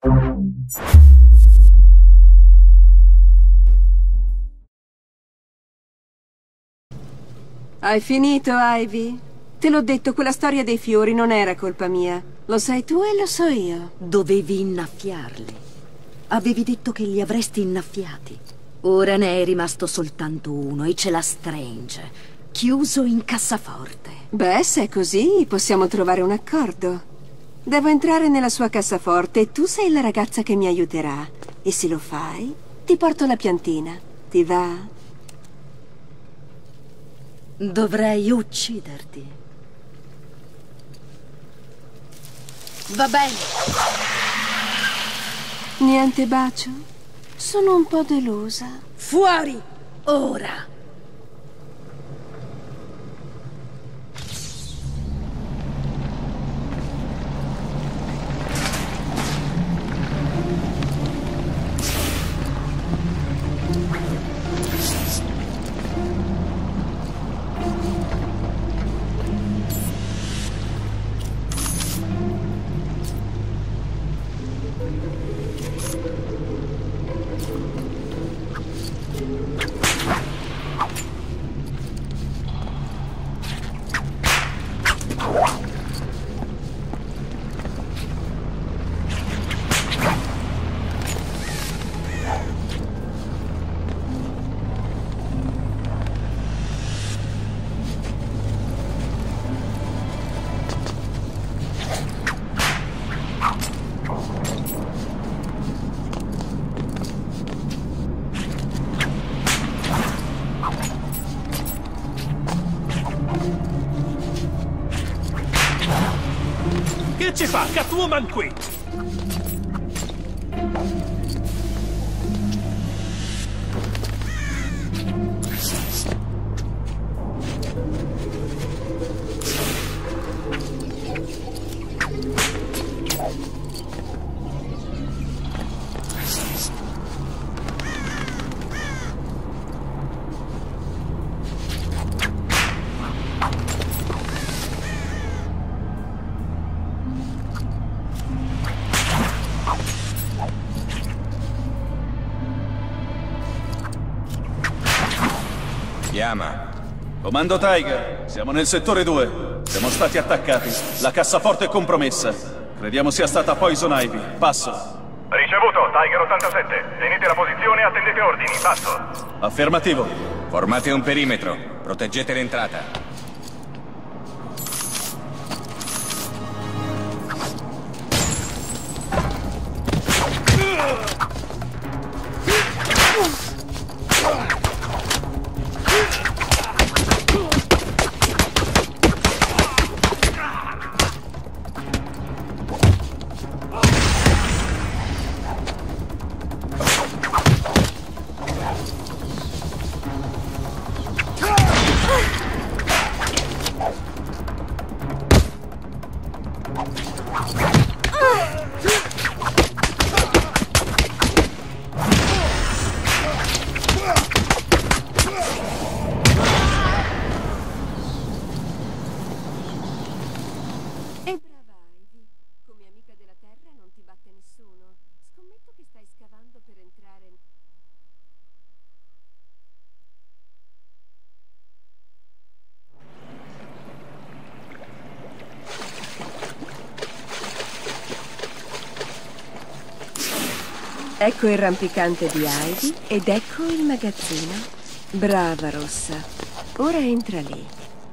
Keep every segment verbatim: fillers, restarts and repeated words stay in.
Hai finito, Ivy? Te l'ho detto, quella storia dei fiori non era colpa mia. Lo sai tu e lo so io. Dovevi innaffiarli. Avevi detto che li avresti innaffiati. Ora ne è rimasto soltanto uno e ce l'ha Strange, chiuso in cassaforte. Beh, se è così, possiamo trovare un accordo. Devo entrare nella sua cassaforte e tu sei la ragazza che mi aiuterà. E se lo fai, ti porto la piantina. Ti va? Dovrei ucciderti. Va bene. Niente bacio? Sono un po' delusa. Fuori! Ora! Che ci fa Catwoman qui? Chiama. Comando Tiger, siamo nel settore due. Siamo stati attaccati. La cassaforte è compromessa. Crediamo sia stata Poison Ivy. Passo. Ricevuto, Tiger ottantasette. Tenete la posizione e attendete ordini. Passo. Affermativo. Formate un perimetro. Proteggete l'entrata. Ecco il rampicante di Ivy ed ecco il magazzino. Brava, Rossa. Ora entra lì.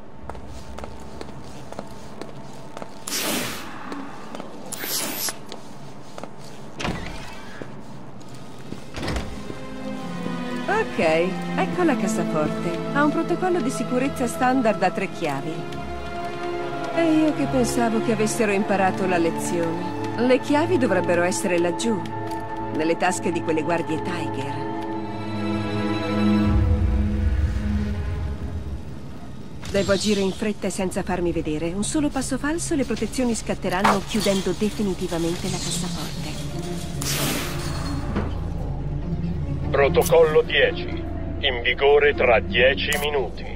Ok, ecco la cassaforte. Ha un protocollo di sicurezza standard a tre chiavi. E io che pensavo che avessero imparato la lezione. Le chiavi dovrebbero essere laggiù, nelle tasche di quelle guardie Tiger. Devo agire in fretta e senza farmi vedere. Un solo passo falso e le protezioni scatteranno, chiudendo definitivamente la cassaforte. Protocollo dieci. In vigore tra dieci minuti.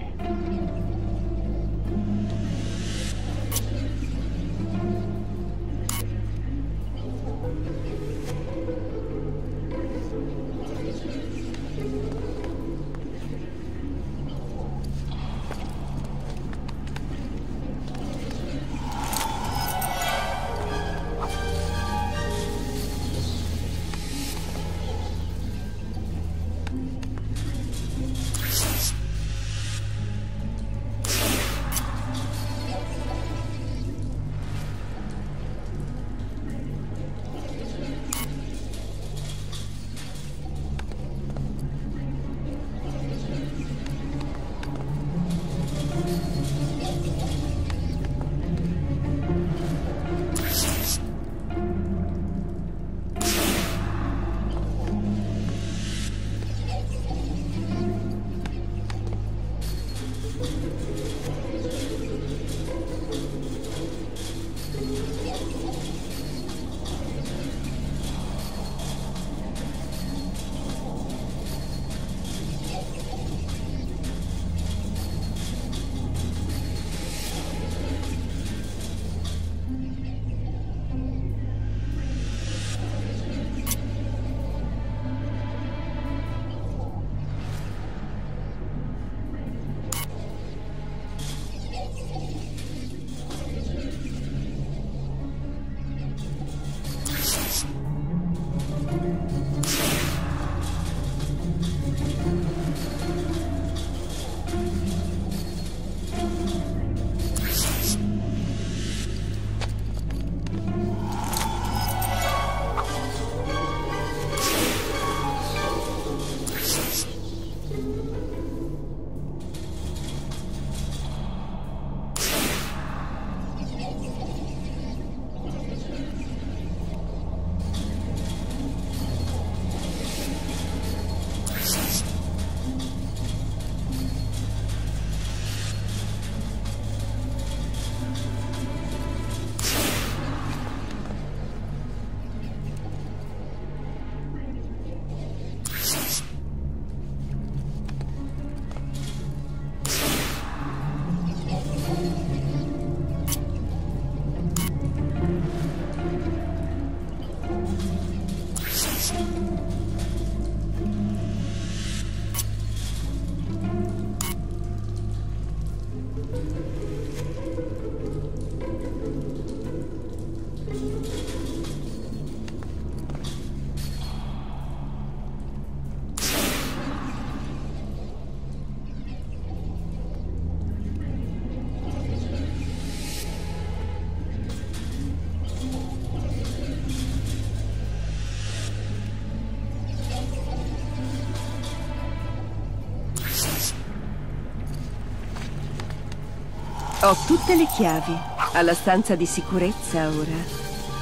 Ho tutte le chiavi. Alla stanza di sicurezza ora.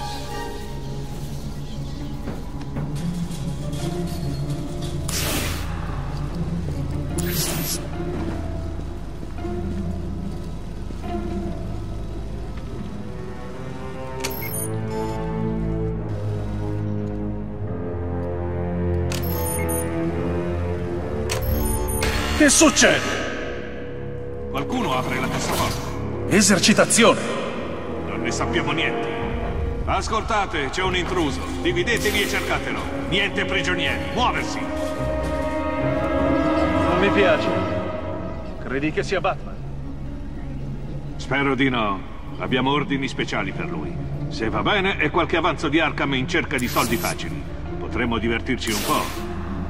Che succede? Qualcuno apre la cassaforte. Esercitazione! Non ne sappiamo niente. Ascoltate, c'è un intruso. Dividetevi e cercatelo. Niente prigionieri. Muoversi! Non mi piace. Credi che sia Batman? Spero di no. Abbiamo ordini speciali per lui. Se va bene, è qualche avanzo di Arkham in cerca di soldi facili. Potremmo divertirci un po'.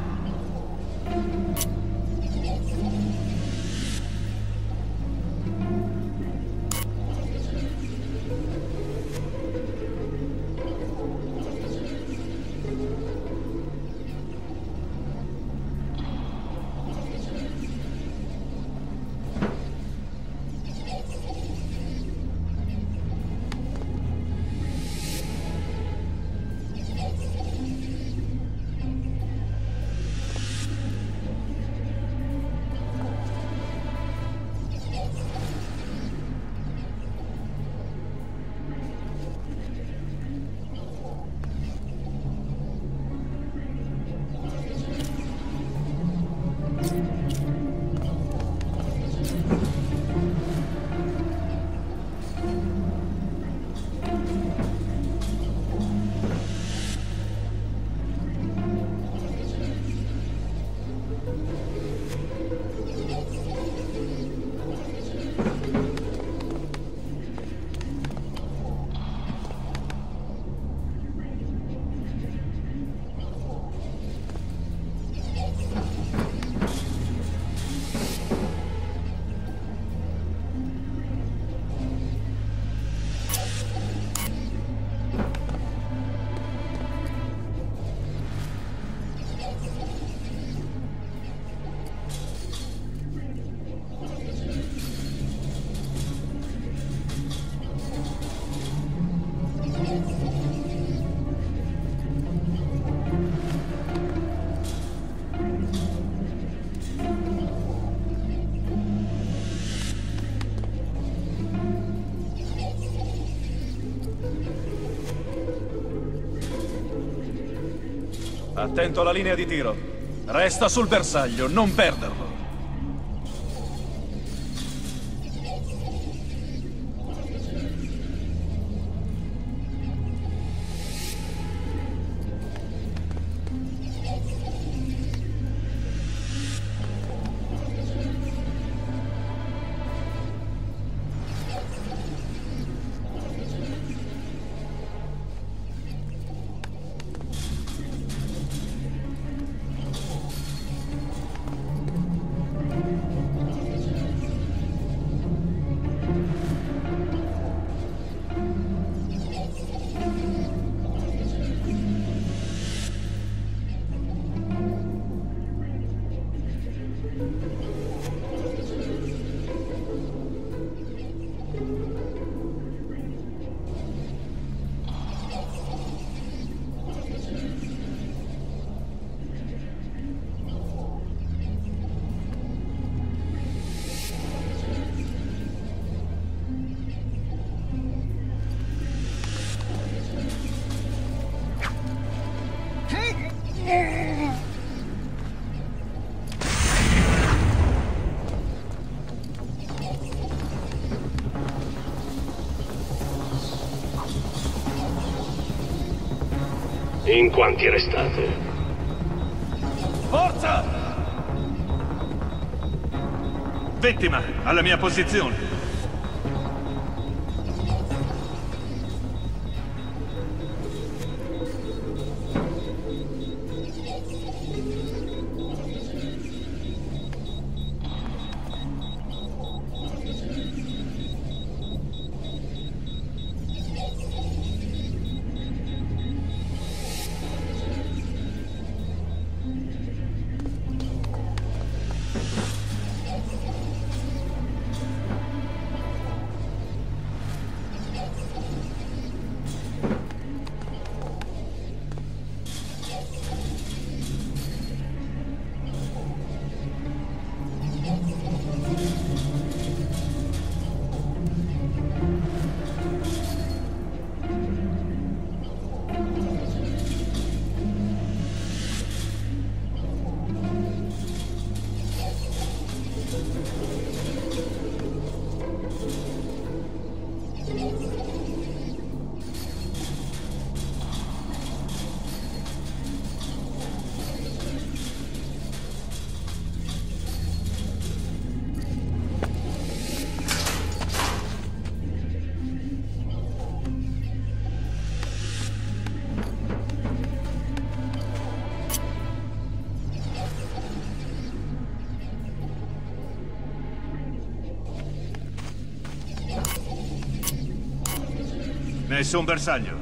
Attento alla linea di tiro. Resta sul bersaglio, non perderlo. In quanti restate? Forza! Vittima, alla mia posizione. Nessun bersaglio.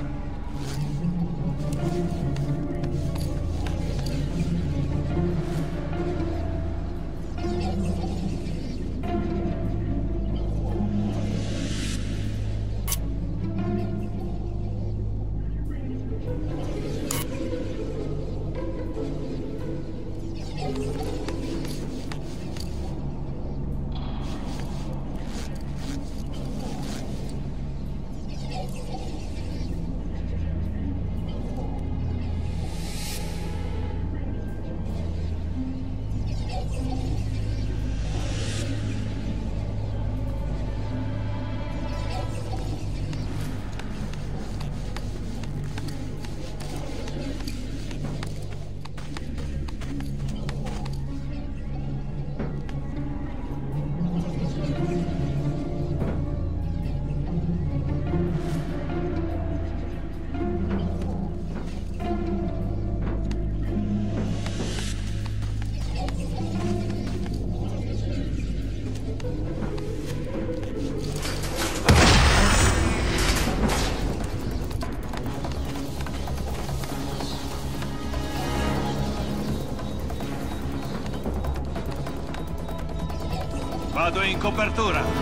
Vado in copertura.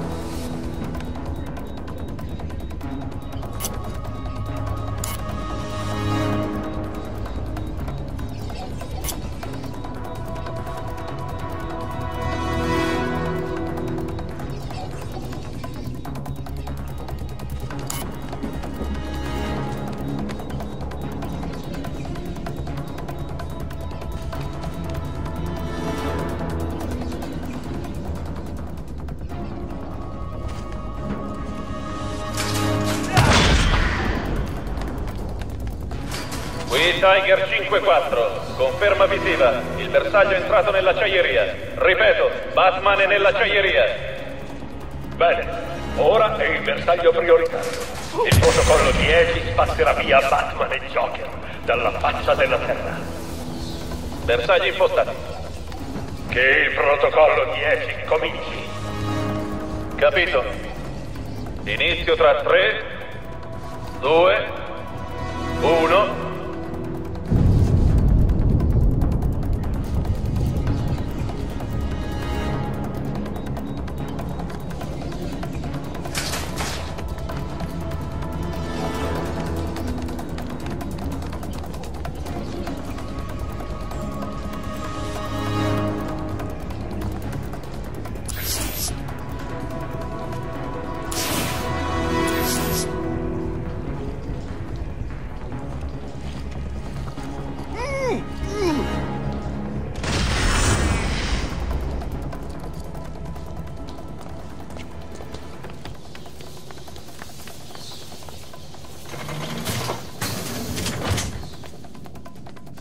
Qui Tiger cinque quattro, conferma visiva, il bersaglio è entrato nell'acciaieria. Ripeto, Batman è nell'acciaieria. Bene, ora è il bersaglio prioritario. Il protocollo dieci spazierà via Batman e Joker dalla faccia della terra. Bersagli impostati. Che il protocollo dieci cominci. Capito. Inizio tra tre, due, uno.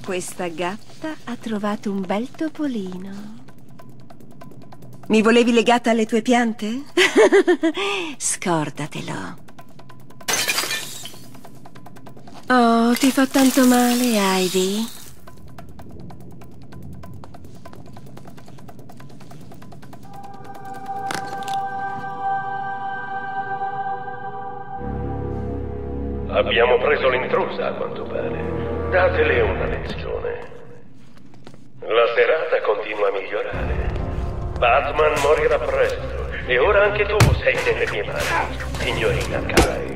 questa gatta ha trovato un bel topolino. Mi volevi legata alle tue piante? Scordatelo. Oh, ti fa tanto male, Ivy? Abbiamo preso l'intrusa, a quanto pare. Datele una lezione. La serata continua a migliorare. Batman morirà presto. E ora anche tu sei nelle mie mani, signorina Kai.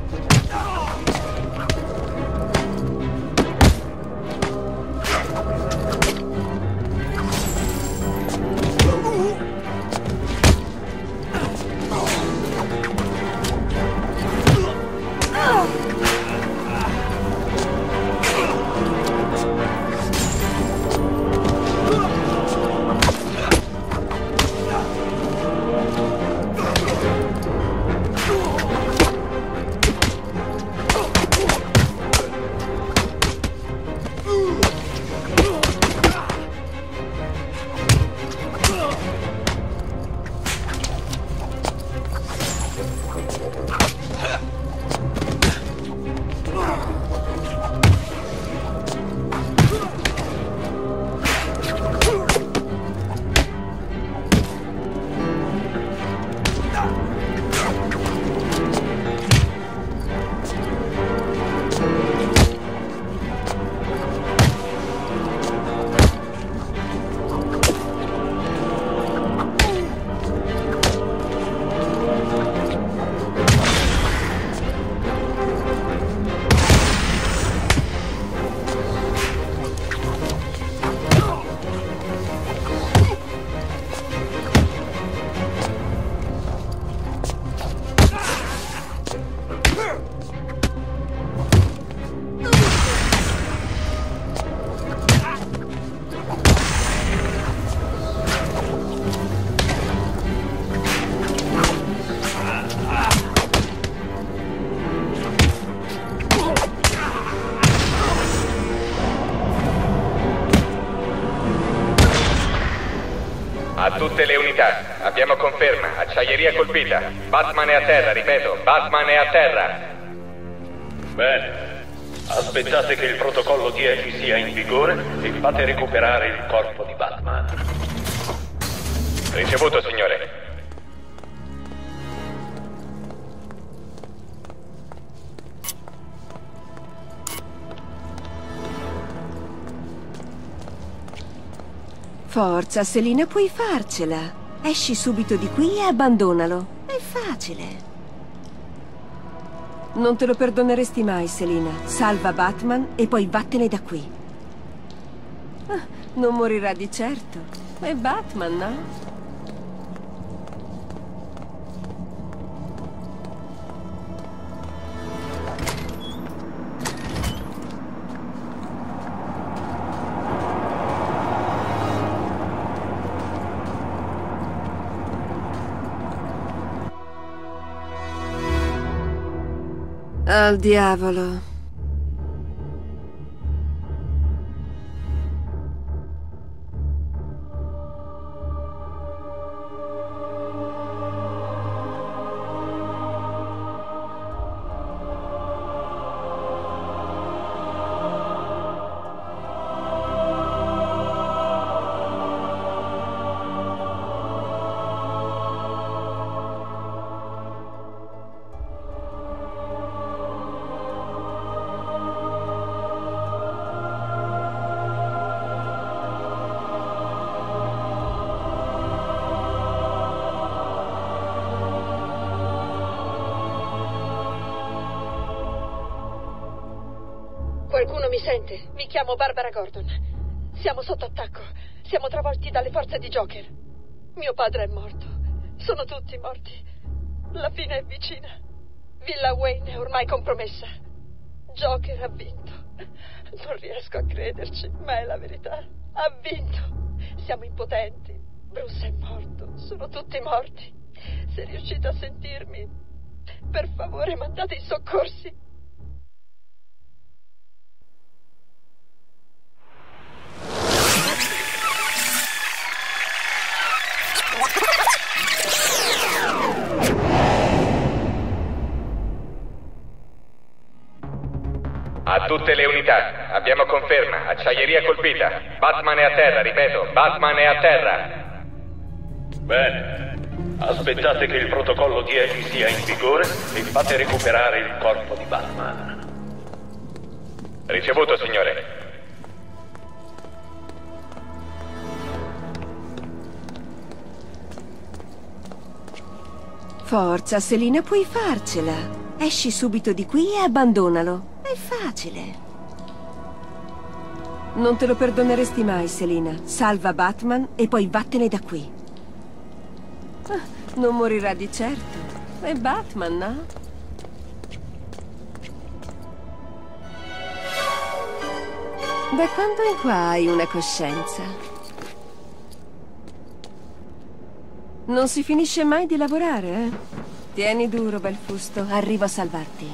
A tutte le unità, abbiamo conferma, acciaieria colpita. Batman è a terra, ripeto, Batman è a terra. Bene. Aspettate che il protocollo dieci sia in vigore e fate recuperare il corpo di Batman. Ricevuto, signore. Forza, Selina, puoi farcela. Esci subito di qui e abbandonalo. È facile. Non te lo perdoneresti mai, Selina. Salva Batman e poi vattene da qui. Ah, non morirà di certo. È Batman, no? Al diavolo. Qualcuno mi sente? Mi chiamo Barbara Gordon. Siamo sotto attacco. Siamo travolti dalle forze di Joker. Mio padre è morto. Sono tutti morti. La fine è vicina. Villa Wayne è ormai compromessa. Joker ha vinto. Non riesco a crederci, ma è la verità. Ha vinto. Siamo impotenti. Bruce è morto. Sono tutti morti. Se riuscite a sentirmi, per favore mandate i soccorsi. tutte le unità, abbiamo conferma, acciaieria colpita. Batman è a terra, ripeto, Batman è a terra. Bene. Aspettate che il protocollo dieci sia in vigore e fate recuperare il corpo di Batman. Ricevuto, signore. Forza, Selina, puoi farcela. Esci subito di qui e abbandonalo. È facile. Non te lo perdoneresti mai, Selina. Salva Batman e poi vattene da qui. Ah, non morirà di certo. È Batman, no? Da quando in qua hai una coscienza? Non si finisce mai di lavorare, eh? Tieni duro, bel fusto. Arrivo a salvarti.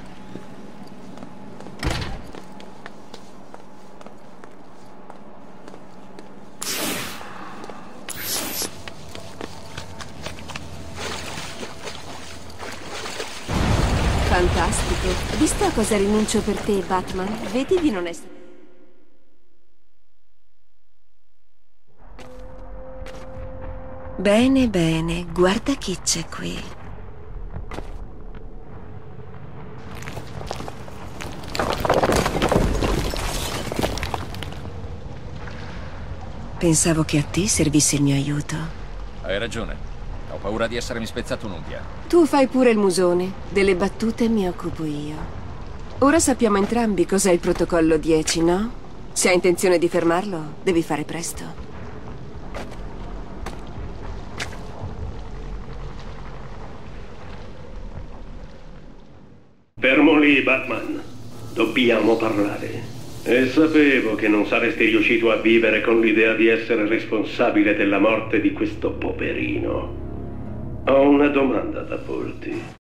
Fantastico. Visto a cosa rinuncio per te, Batman? Vedi di non essere... Bene, bene. Guarda chi c'è qui. Pensavo che a te servisse il mio aiuto. Hai ragione. Ho paura di essermi spezzato un'unghia. Tu fai pure il musone. Delle battute mi occupo io. Ora sappiamo entrambi cos'è il protocollo dieci, no? Se hai intenzione di fermarlo, devi fare presto. Fermo lì, Batman. Dobbiamo parlare. E sapevo che non saresti riuscito a vivere con l'idea di essere responsabile della morte di questo poverino. Ho una domanda da porti.